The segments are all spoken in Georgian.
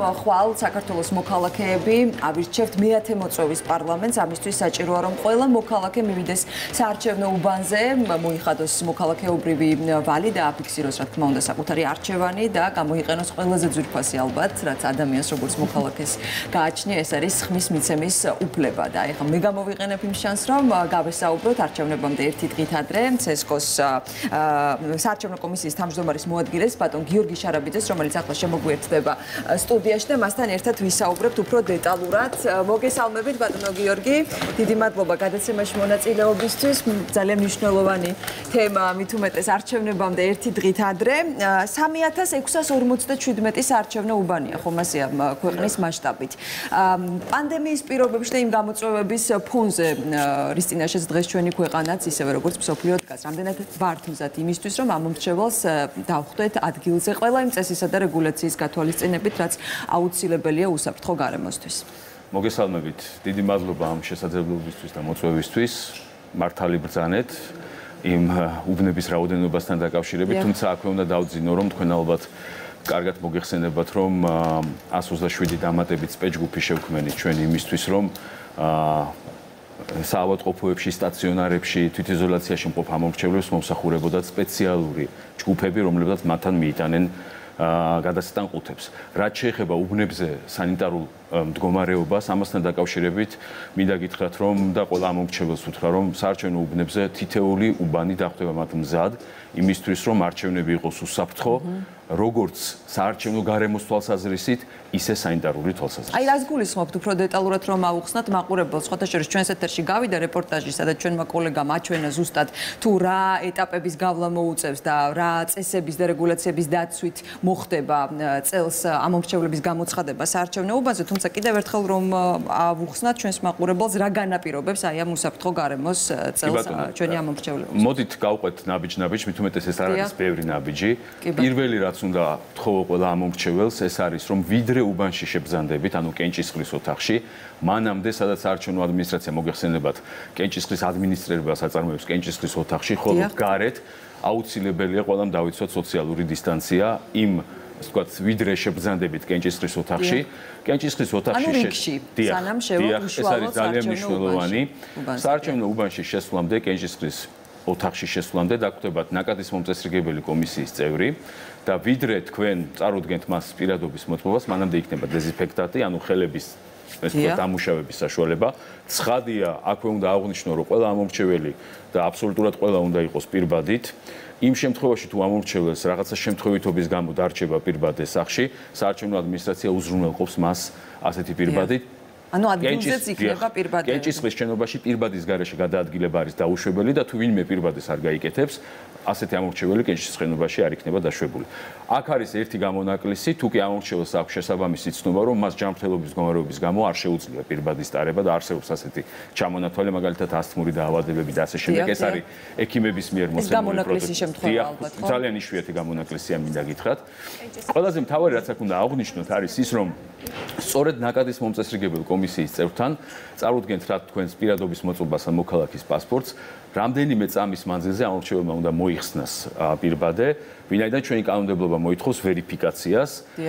ხვალ საქართველოს მოქალაქეები ავირჩევთ მეათე მოწვევის პარლამენტს. ამისთვის საჭიროა რომ ყველა მოქალაქე მივიდეს საარჩევნო უბანზე, მოიხადოს მოქალაქეობრივი ვალი და აფიქსიროს რა თქმა უნდა საკუთარი არჩევანი და გამოიყენოს ყველაზე ძვირფასი ალბათ, რაც ადამიანს როგორც მოქალაქეს გააჩნია, ეს არის ხმის მიცემის უფლება. და ეხლა მე გამოვიყენებ იმ შანსს, რომ გავესაუბროთ არჩევნებამდე ერთი დღით ადრე CSKO-ს საარჩევნო კომისიის თავმჯდომარის მოადგილეს ბატონ გიორგი შარაბიძეს, რომელიც ახლა შემოგვიერთდება სტუდიაში და მასთან ერთად ვისაუბრებთ უფრო დეტალურად. მოგესალმებით ბატონო გიორგი, დიდი მადლობა გადაცემაში მონაწილეობისთვის. ძალიან მნიშვნელოვანი თემა, მით უმეტეს არჩევნებამდე ერთი დღით ადრე. 3647 საარჩევნო უბანია, ხომ ასეა ქვეყნის მასშტაბით. პანდემიის პირობებში და იმ გამოწვევების ფონზე, რის წინაშეც დღეს ჩვენი ქვეყანაც, ისევე როგორც მსოფლიო დგას, რამდენად ვართ მზად იმისთვის, რომ ამ მომრჩეველს დავხვდეთ ადგილზე ყველა იმ წესისა და რეგულაციის გათვალისწინებით, რაც აუცილებელია უსაფრთხო გარემოსთვის. მოგესალმებით, დიდი მადლობა ამ შესაძლებლობისთვის და მოწვევისთვის. მართალი ბრძანეთ იმ უბნების რაოდენობასთან დაკავშირებით, თუმცა აქვე უნდა დავძინო, რომ თქვენ ალბათ კარგად მოგეხსენებათ, რომ 127 დამატებით სპეცჯგუფი შევქმნით ჩვენ იმისთვის, რომ საავადმყოფოებში, სტაციონარებში, თვითიზოლაციაში მყოფ ამომრჩევლებს მომსახურებოდათ სპეციალური ჯგუფები, რომლებსაც მათთან მიიტანენ გადასტან ყუთებს. რაც შეეხება უბნებზე სანიტარულ მდგომარეობას, ამასთან დაკავშირებით მინდა გითხრათ, რომ და ყველა ამომრჩეველს ვუთხრა, რომ საარჩევნო უბნებზე თითეული უბანი დახვდება მათ მზად, იმისთვის, რომ არჩევნები იყოს უსაფრთხო, როგორც საარჩევნო გარემოს თვალსაზრისით, ისე სანიტარული თვალსაზრისით. აი, რას გულისხმობთ უფრო დეტალურად რომ ავუხსნათ მაყურებელს, სხვათა შორის ჩვენს ეთერში გავიდა რეპორტაჟი, სადაც ჩვენმა კოლეგამ აჩვენა ზუსტად თუ რა ეტაპების გავლა მოუწევს და რა წესების და რეგულაციების დაცვით მოხდება წელს ამომრჩევლების გამოცხადება საარჩევნო უბანზე, თუმცა კიდევ ერთხელ რომ ავუხსნათ ჩვენს მაყურებელს რა განაპირობებს აი ამ უსაფრთხო გარემოს წელს ჩვენი ამომრჩევლებს. მოდით გავყვეთ ნაბიჯ-ნაბიჯ, მით უმეტეს ეს არ არის ბევრი ნაბიჯი. პირველი რაც უნდა ვთხოვო ყველა ამომრჩეველს, ეს არის რომ ვიდრე უბანში შებრძანდებით, ანუ კენჭისყრის ოთახში, მანამდე სადაც საარჩევნო ადმინისტრაცია მოგეხსენებათ, კენჭისყრის ადმინისტრირებას აწარმოებს კენჭისყრის ოთახში, ხოლო გარეთ აუცილებელია ყველამ დავიცვათ სოციალური დისტანცია იმ ვთქვათ, ვიდრე შებრძანდებით კენჭისყრის ოთახში. კენჭისყრის ოთახში სანამ შევუშვათ ეს არის ძალიან მნიშვნელოვანი. საარჩევნო უბანში შესვლამდე, კენჭისყრის ოთახში შესვლამდე დაგვხვდებათ ნაკადის მომწესრიგებელი კომისიის წევრი და ვიდრე თქვენ წარუდგენთ მას პირადობის მოწმობას, მანამდე იქნება დეზინფექტანტი, ანუ ხელების ეს თქვა დამუშავების საშუალება. ცხადია, აქვე უნდა აღვნიშნო, რომ ყველა ამომრჩეველი და აბსოლუტურად ყველა უნდა იყოს პირბადით. იმ შემთხვევაში თუ ამომრჩეველს რაღაცა შემთხვევითობის გამო დარჩება პირბადე სახლში, საარჩევნო ადმინისტრაცია უზრუნველყოფს მას ასეთი პირბადით. ანუ ადგილზეც იქნება პირბადე. კენჭისყრის შენობაში პირბადის გარეშე გადაადგილება არის დაუშვებელი და თუ ვინმე პირბადეს არ გაიკეთებს, ასეთი ამომრჩეველი კენჭისყრის შენობაში არ იქნება დაშვებული. აქ არის ერთი გამონაკლისი, თუ კი ამომრჩეველს აქვს შესაბამისი ცნობა, რომ მას ჯანმრთელობის მდგომარეობის გამო არ შეუძლია პირბადის ტარება და არსებობს ასეთი ჩამონათვალე, მაგალითად ასთმური დაავადებები და ასე შემდეგ. ეს არის ექიმების მიერ მოსწავლული პროცესი. ძალიან იშვიათი გამონაკლისია, მინდა გითხრათ. ყველაზე მთავარი რაც აქ უნდა აღვნიშნოთ არის ის, რომ სწორედ ნაკადის მომწესრიგებელ კომისიის წევრთან წარუდგენთ რა თქვენს პირადობის მოწმობას ან მოქალაქის პასპორტს, რამდენიმე წამის მანძილზე ამომრჩეველმა უნდა მოიხსნას პირბადე, ვინაიდან ჩვენი კანონმდებლობა მოითხოვს ვერიფიკაციას,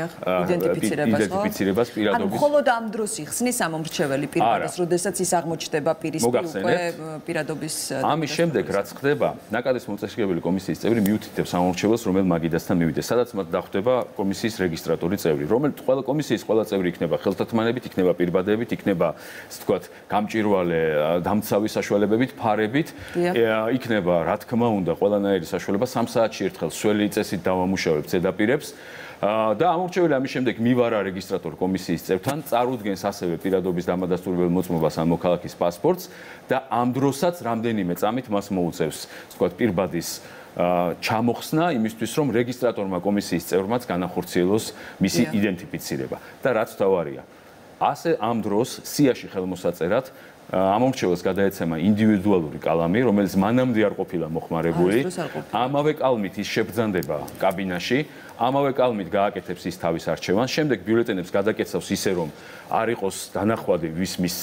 იდენტიფიცირებას პირადობის. ანუ მხოლოდ ამ დროს იხსნის ამომრჩეველი პირბადეს, როდესაც ის აღმოჩნდება პირისპირ უკვე პირადობის. ამის შემდეგ რაც ხდება, ნაკადის მომწესრიგებელი კომისიის წევრი მიუთითებს ამომრჩეველს, რომელ მაგიდასთან მივიდეს, სადაც მათ დახვდება კომისიის რეგისტრატორი წევრი, რომელიც ყველა კომისიის ყველა წევრი იქნება ხელთათმანებით, იქნება პირბადებით, იქნება ასე ვთქვათ, გამჭვირვალე დამცავი საშუალებებით, ფარებით. იქნება, რა თქმა უნდა, ყველანაირი საშუალება 3 საათში ერთხელ სველი წესით დავამუშავებთ ზედაპირებს და ამომრჩეველი ამის შემდეგ მივარა რეგისტრატორ კომისიის წევრთან, წარუდგენს ასევე პირადობის დამადასტურებელ მოწმობას ან მოქალაქის პასპორტს და ამ დროსაც რამდენიმე წამით მას მოუწევს, ვთქვათ, პირბადის ჩამოხსნა იმისთვის, რომ რეგისტრატორმა კომისიის წევრმაც განახორციელოს მისი იდენტიფიცირება და რაც თავარია. ასე ამ დროს სიაში ხელმოსაწერად ამომრჩეველს გადაეცემა ინდივიდუალური კალამი, რომელიც მანამდე არ ყოფილა მოხმარებული. ამავე კალმით ის შებრძანდება კაბინაში, ამავე კალმით გააკეთებს ის თავის არჩევანს, შემდეგ ბიულეტენებს გადაკეთავს ისე, რომ არ იყოს დანახვადი ვის მისცა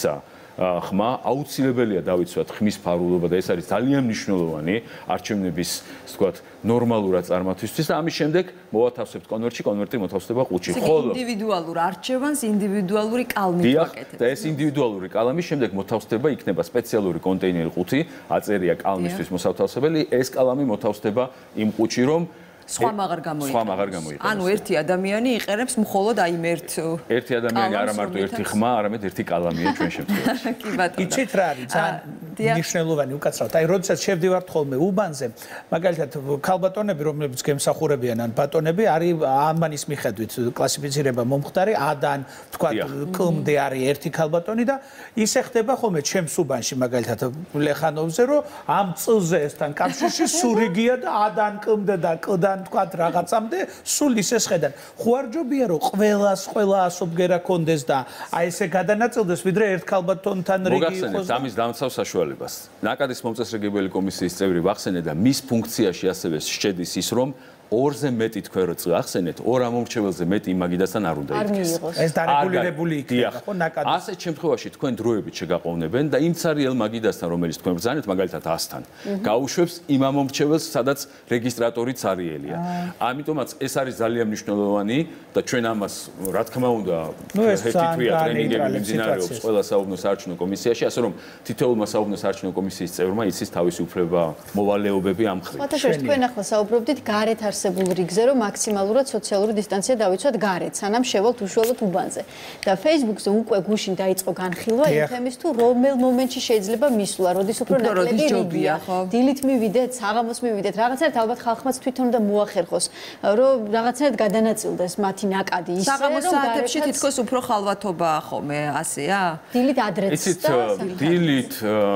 ხმა, აუცილებელია დავიცვათ ხმის ფარულობა და ეს არის ძალიან მნიშვნელოვანი არჩევნების, ასე ვთქვათ, ნორმალურად წარმართვისთვის და ამის შემდეგ მოვათავსებთ კონვერტში, კონვერტი მოთავსდება ყუთში. ხოლო ინდივიდუალურ არჩევანს ინდივიდუალური კალმით ვაკეთებთ. და ეს ინდივიდუალური კალამი შემდეგ მოთავსდება, იქნება სპეციალური კონტეინერი ყუთი, აწერია კალმისთვის მოსათავსებელი, ეს კალამი მოთავსდება იმ ყუთში, რომ სხვა აღარ გამოიყენებს. ანუ ერთი ადამიანი იყენებს მხოლოდ აი ერთი ადამიანი არა მარტო ერთი ხმა, არამედ ერთი კალამია ჩვენ შემთხვევაში. კი ბატონო. იცით რა არის? მნიშვნელოვანი უკაცრავად. აი როდესაც შევდივართ ხოლმე უბანზე, მაგალითად ქალბატონები, რომლებიც გემსახურებიან ან ბატონები, არის ამანის მიხედვით კლასიფიცირება მომხდარი A-დან, თქვა K-მდე არის ერთი ქალბატონი და ისე ხდება ხოლმე ჩემს უბანში მაგალითად ლეხანოვზე, რომ ამ წლზე ესთან კავშირში სურიგია და A-დან K-მდე და K-დან თქვათ რაღაცამდე სულ ისე შეხედან. ხო არ ჯობია რომ ყველა ასობგერა კონდეს და აი ესე გადანაწილდეს ვიდრე ერთ ქალბატონთან რიგი იყოს. მოგახსენებთ ამის დამცავ საშუალებას. ნაკადის მომწესრიგებელი კომისიის წევრი ვახსენე და მის ფუნქციაში ასევე შედის ის რომ ორზე მეტი თქვენ რო წახსენეთ, ორ ამომრჩეველზე მეტი იმაგიდასთან არ უნდა იქნეს. ეს დარეგულირებული იქნება, ხო, ნაკადი. ასეთ შემთხვევაში თქვენ დროებით შეგაყოვნებენ და იმ цаრიელ მაგიდასთან, რომელიც თქვენ ბრძანეთ, მაგალითად 100-თან, გაუშვებს იმ ამომრჩეველს, სადაც რეგისტრატორი цаრიელია. ამიტომაც ეს არის ძალიან მნიშვნელოვანი და ჩვენ ამას, რა თქმა უნდა, ჰეთითვია ტრენინგები მიმდინარეობს ყველა საუბნო საარჩევნო კომისიაში, ასე რომ თითოეულმა საუბნო საარჩევნო კომისიის წევრმა იცის თავისი უფლება, მოვალეობები ამ ხრით. სხვათა თქვენ ახლა საუბრობდით გარეთ არსებულ რიგზე, რომ მაქსიმალურად სოციალური დისტანცია დავიცვათ გარეთ, სანამ შევალთ უშუალოდ უბანზე. და Facebook-ზე უკვე გუშინ დაიწყო განხილვა იმ თემის თუ რომელ მომენტში შეიძლება მისვლა, როდის უფრო ნაკლები რიგია. დილით მივიდეთ, საღამოს მივიდეთ, რაღაცნაირად ალბათ ხალხმაც თვითონ უნდა მოახერხოს, რომ რაღაცნაირად გადანაწილდეს მათი ნაკადი ისე, რომ საღამოს საათებში თითქოს უფრო ხალვათობაა ხოლმე, ასეა? დილით ადრეც და დილით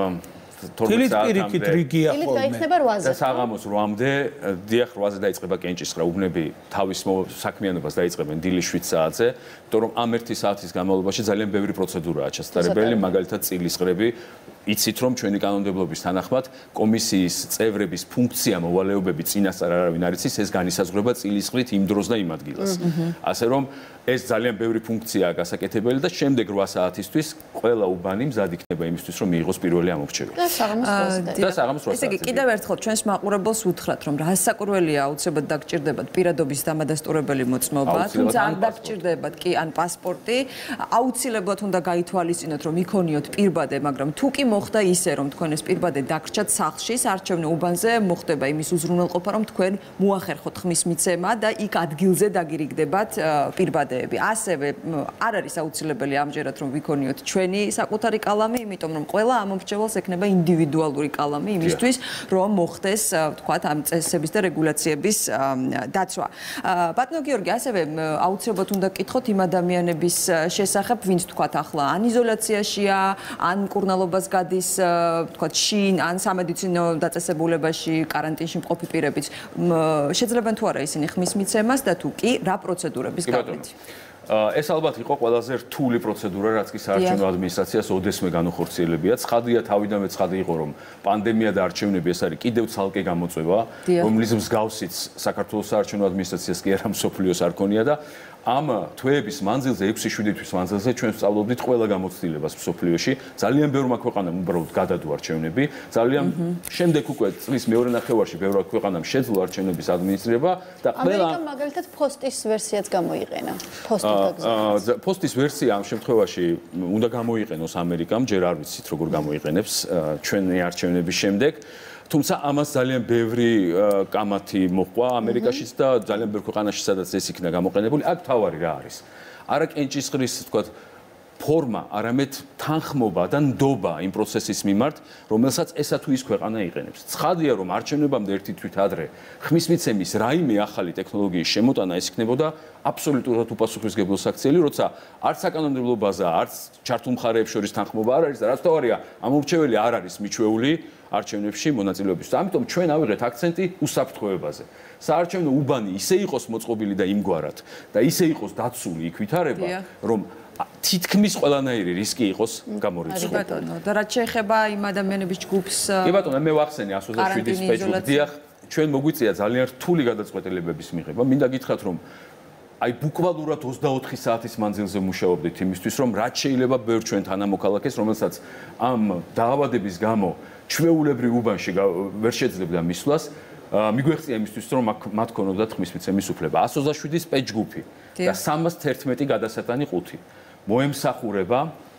12 საათამდე რიგია ხოლმე. დილით გაიხსნება 8-ზე. და საღამოს 8-მდე, დიახ 8-ზე დაიწყება კენჭისყრა, უბნები თავის საქმიანობას დაიწყებენ დილის 7 საათზე, იმიტომ რომ ამ 1 საათის განმავლობაში ძალიან ბევრი პროცედურაა ჩასატარებელი, მაგალითად წილისყრები. იცით რომ ჩვენი კანონმდებლობის თანახმად კომისიის წევრების ფუნქცია მოვალეობები წინასწარ არავინ არ იცის, ეს განისაზღვრება წილისყრით იმ დროს და იმ ადგილას. ასე რომ ეს ძალიან ბევრი ფუნქციაა გასაკეთებელი და შემდეგ 8 საათისთვის ყველა უბანი მზად იქნება იმისთვის რომ მიიღოს პირველი ამორჩეველი. და საღამოს 8-ზე. ესე იგი კიდევ ერთხელ ჩვენს მაყურებელს უთხრათ რომ რასაკურველია აუცილებლად დაგჭირდებათ პირადობის დამადასტურებელი მოწმობა, თუმცა არ დაგჭირდებათ კი ან პასპორტი, აუცილებლად უნდა გაითვალისწინოთ რომ იქონიოთ პირბადე, მაგრამ თუ კი მოხდა ისე რომ თქვენ ეს პირბადე დაგრჩათ სახლში, საარჩევნო უბანზე მოხდება იმის უზრუნველყოფა რომ თქვენ მოახერხოთ ხმის მიცემა და იქ ადგილზე დაგირიგდებათ პირბადეები. ასევე არ არის აუცილებელი ამჯერად რომ ვიქონიოთ ჩვენი საკუთარი კალამი, იმიტომ რომ ყველა ამომრჩეველს ექნება ინდივიდუალური კალამი იმისთვის რომ მოხდეს თქვათ ამ წესების და რეგულაციების დაცვა. ბატონო გიორგი, ასევე აუცილებლად უნდა გკითხოთ იმ ადამიანების შესახებ, ვინც თქვათ ახლა ან იზოლაციაშია, ან მკურნალობას გადის თქვათ შინ ან სამედიცინო დაწესებულებაში კარანტინში მყოფი პირებიც შეძლებენ თუ არა ისინი ხმის მიცემას და თუ კი რა პროცედურების გავლით? ეს ალბათ იყო ყველაზე რთული პროცედურა, რაც კი საარჩევნო ადმინისტრაციას ოდესმე განუხორციელებია. ცხადია, თავიდანვე ცხადი იყო, რომ პანდემია და არჩევნები ეს არის კიდევ ცალკე გამოწვევა, რომლის მსგავსიც საქართველოს საარჩევნო ადმინისტრაციას კი არა მსოფლიოს არ ქონია და ამ თვეების მანძილზე 6-7 თვის მანძილზე ჩვენ ვსწავლობდით ყველა გამოცდილებას მსოფლიოში. ძალიან ბევრმა ქვეყანამ უბრალოდ გადადო არჩევნები. ძალიან შემდეგ უკვე წლის მეორე ნახევარში ბევრ ქვეყანამ შეძლო არჩევნების ადმინისტრირება და ყველა ამერიკამ მაგალითად ფოსტის ვერსიაც გამოიყენა. ფოსტის ვერსია ამ შემთხვევაში უნდა გამოიყენოს ამერიკამ, ჯერ არ ვიცით როგორ გამოიყენებს ჩვენი არჩევნების შემდეგ. თუმცა ამას ძალიან ბევრი კამათი მოყვა ამერიკაშიც და ძალიან ბევრ ქვეყანაში სადაც ეს იქნა გამოყენებული. აქ თავარი რა არის? არა კენჭისყრის, თქვათ, ფორმა, არამედ თანხმობა და ნდობა იმ პროცესის მიმართ, რომელსაც ესა თუ ის ქვეყანა იყენებს. ცხადია, რომ არჩევნებამდე ერთი თვით ადრე ხმის მიცემის რაიმე ახალი ტექნოლოგიის შემოტანა ეს იქნებოდა აბსოლუტურად უპასუხისმგებლო საქციელი, როცა არც საკანონმდებლო ბაზა, არც ჩართულ მხარეებს შორის თანხმობა არ არის და რაც თავარია, ამორჩეველი არ არის მიჩვეული არჩევნებში მონაწილეობისთვის. ამიტომ ჩვენ ავიღეთ აქცენტი უსაფრთხოებაზე. საარჩევნო უბანი ისე იყოს მოწყობილი და იმგვარად და ისე იყოს დაცული იქ ვითარება, რომ თითქმის ყველანაირი რისკი იყოს გამორიცხული. კი ბატონო, და რაც შეეხება იმ ადამიანების ჯგუფს კი ბატონო, მე ვახსენე 127-ის Facebook-დიახ, ჩვენ მოგვიწია ძალიან რთული გადაწყვეტილებების მიღება. მინდა გითხრათ, რომ აი ბუკვალურად 24 საათის მანძილზე მუშაობდით იმისთვის, რომ რაც შეიძლება ბევრ ჩვენ თანამოქალაქეს, რომელსაც ამ დაავადების გამო ჩვეულებრივ უბანში ვერ შეძლებდა მისვლას, მიგვეღწია იმისთვის, რომ მათ ქონოდათ ხმისმიცემის უფლება. 127-ის პეჯგუფი და 311 გადასატანი ყუთი მოემსახურება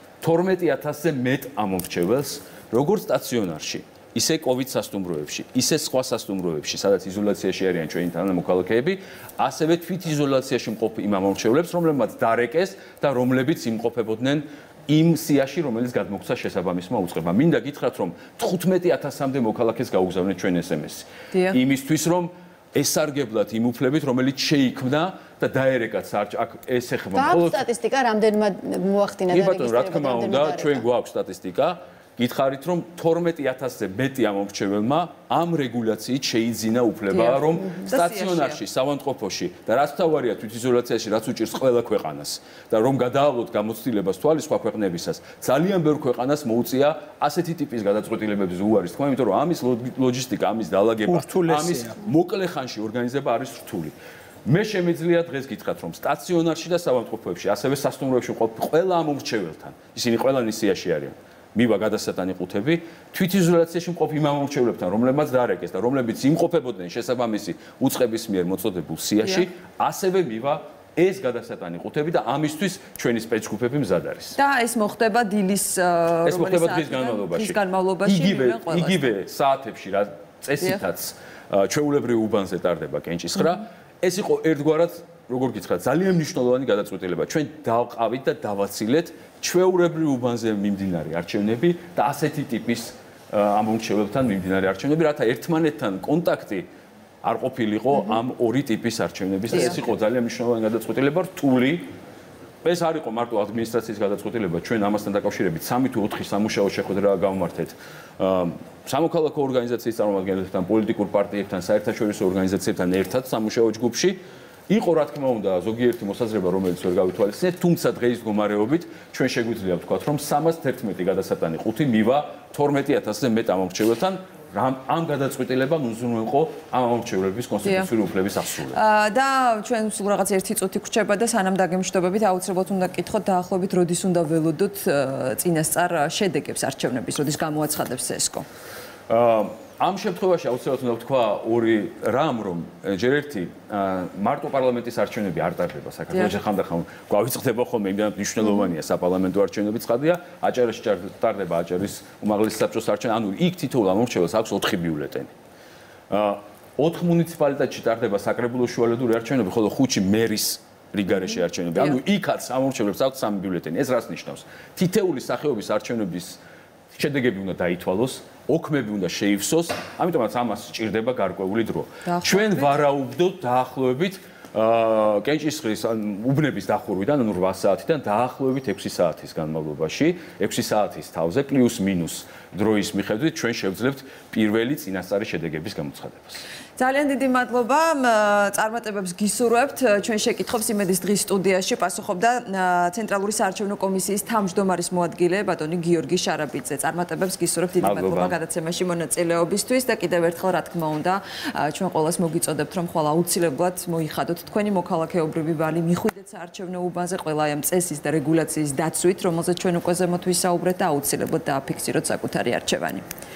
12000-ზე მეტ ამომრჩეველს, როგორც სტაციონარში, ისე COVID სასტუმროებში, ისე სხვა სასტუმროებში, სადაც იზოლაციაში არიან ჩვენი თანამოქალაქეები, ასევე თვითიზოლაციაში მყოფ იმ ამომრჩევლებს, რომლებმაც დარეკეს და რომლებიც იმყოფებოდნენ იმ სიაში, რომელიც გადმოგცა შესაბამისმა უწყებამ. მინდა გითხრათ, რომ 15000-მდე მოქალაქეს გაუგზავნეთ ჩვენ SMS-ი. იმისთვის, რომ ესარგებლად იმ უფლებით, რომელიც შეიქმნა და დაერეკათ აქ ეს ეხება მხოლოდ სტატისტიკა რამდენმა მოახდინა და რეგისტრირება. რა თქმა უნდა, ჩვენ გვაქვს სტატისტიკა. გითხარით, რომ 12000-ზე მეტი ამომრჩეველმა ამ რეგულაციით შეიძინა უფლება, რომ სტაციონარში, საავადმყოფოში და რაც თავარია თვითიზოლაციაში, რაც უჭირს ყველა ქვეყანას და რომ გადაავლოთ გამოცდილებას თვალის სხვა ქვეყნებისას, ძალიან ბევრ ქვეყანას მოუწია ასეთი ტიპის გადაწყვეტილებების უარის თქმა, იმიტომ რომ ამის ლოჯისტიკა, ამის დალაგება, ამის მოკლე ხანში ორგანიზება არის რთული. მე შემიძლია დღეს გითხრათ, რომ სტაციონარში და საავადმყოფოებში, ასევე სასტუმროებში მყოფ ყველა ამომრჩეველთან, ისინი ყველანი სიაში არიან. მივა გადასატანი ყუთები თვითიზოლაციაში მყოფ იმ ამომრჩევლებთან, რომლებმაც დაარეკეს და რომლებიც იმყოფებოდნენ შესაბამისი უწყების მიერ მოწოდებულ სიაში, ასევე მივა ეს გადასატანი ყუთები და ამისთვის ჩვენი სპეცგუფები მზად არის. და ეს მოხდება დილის ეს მოხდება დღის განმავლობაში. იგივე საათებში, რა წესითაც ჩვეულებრივ უბანზე ტარდება კენჭისხრა. ეს იყო ერთგვარად, როგორ გითხრათ, ძალიან მნიშვნელოვანი გადაწყვეტილება. ჩვენ დავყავით და დავაცილეთ ჩვეულებრივ უბანზე მიმდინარე არჩევნები და ასეთი ტიპის ამომრჩეველებთან მიმდინარე არჩევნები, რათა ერთმანეთთან კონტაქტი არ ყოფილიყო ამ ორი ტიპის არჩევნების და ეს იყო ძალიან მნიშვნელოვანი გადაწყვეტილება, რთული. ეს არ იყო მარტო ადმინისტრაციის გადაწყვეტილება, ჩვენ ამასთან დაკავშირებით 3 თუ 4 სამუშაო შეხვედრა გავმართეთ სამოქალაქო ორგანიზაციის წარმომადგენლებთან, პოლიტიკურ პარტიებთან, საერთაშორისო ორგანიზაციებთან ერთად სამუშაო ჯგუფში. იყო რა თქმა უნდა ზოგიერთი მოსაზრება, რომელიც ვერ გავითვალისწინეთ, თუმცა დღეის მდგომარეობით ჩვენ შეგვიძლია ვთქვათ, რომ 311 გადასატანი ყუთი მივა 12000-ზე მეტ ამომრჩეველთან. ამ გადაწყვეტილებამ უზრუნველყო ამ ამომრჩევლების კონსტიტუციური უფლების ასრულება. და ჩვენ სულ რაღაც 1 წუთი გვჭება და სანამ დაგემშვიდობებით, აუცილებლად უნდა გკითხოთ დაახლოებით როდის უნდა ველოდოთ წინასწარ შედეგებს არჩევნების, როდის გამოაცხადებს CSGO. ამ შემთხვევაში აუცილებლად უნდა ვთქვა ორი რამ, რომ ჯერ ერთი მარტო პარლამენტის არჩევნები არ ტარდება საქართველოში, ხანდახან გვავიწყდება ხოლმე, იმდანაც მნიშვნელოვანია საპარლამენტო არჩევნებიც ხადია, აჭარაში ტარდება აჭარის უმაღლესი საბჭოს არჩევნები, ანუ იქ თითოეულ ამომრჩეველს აქვს 4 ბიულეტენი. 4 მუნიციპალიტეტში ტარდება საკრებულო შუალედური არჩევნები, ხოლო 5 მერის რიგარეში არჩევნები. ანუ იქაც ამომრჩევლებს აქვს 3 ბიულეტენი. ეს რას ნიშნავს? თითეული სახეობის არჩევნების შედეგები უნდა დაითვალოს, ოქმები უნდა შეივსოს, ამიტომაც ამას სჭირდება გარკვეული დრო. ჩვენ ვარაუდობთ დაახლოებით კენჭისყრის უბნების დახურვიდან, ანუ 8 საათიდან დაახლოებით 6 საათის განმავლობაში, 6 საათის თავზე პლუს მინუს დროის მიხედვით ჩვენ შევძლებთ პირველი წინასწარი შედეგების გამოცხადებას. ძალიან დიდი მადლობა. წარმატებებს გისურვებთ. ჩვენ შეკითხვებს იმედის დღის სტუდიაში პასუხობდა ცენტრალური საარჩევნო კომისიის თავმჯდომარის მოადგილე ბატონი გიორგი შარაბიძე. წარმატებებს გისურვებთ. დიდი მადლობა გადაცემაში მონაწილეობისთვის და კიდევ ერთხელ რა თქმა უნდა, ჩვენ ყველას მოგიწოდებთ, რომ ხვალ აუცილებლად მოიხადოთ თქვენი მოქალაქეობრივი ვალი, მიხვიდეთ საარჩევნო უბანზე ყველა ამ წესის და რეგულაციის დაცვით, რომელზეც ჩვენ უკვე ზემოთ ვისაუბრეთ და აუცილებლად დააფიქსიროთ საკუთარი არჩევანი.